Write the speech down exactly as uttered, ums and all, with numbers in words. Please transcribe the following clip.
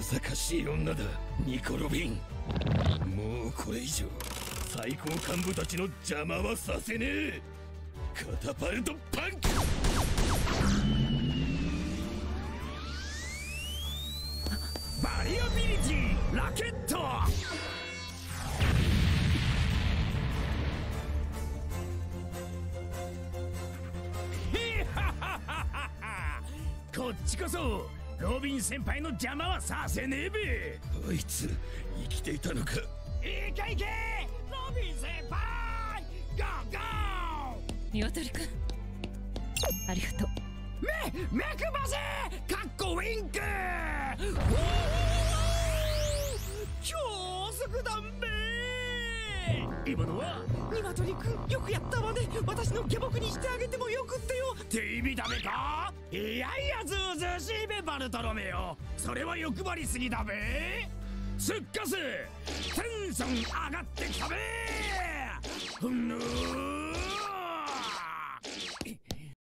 さかしい女だニコ・ロビン。もうこれ以上最高幹部たちの邪魔はさせねえ。カタパルトパンク。バリアビリティラケット。へははは。こっちこそロビン先輩の邪魔はさせねえべ。あいつ生きていたのか。いけいけロビン先輩、ゴーゴー。 鶏くんありがとう。 め目くばせかっこウィンク。超速弾べ。今のは鶏くんよくやったわね。私の下僕にしてあげてもよくってよって意味だべか。いやいやずうずうしいべバルトロメオ。それは欲張りすぎだべ。すっかすテンション上がってきたべ。ふんぬー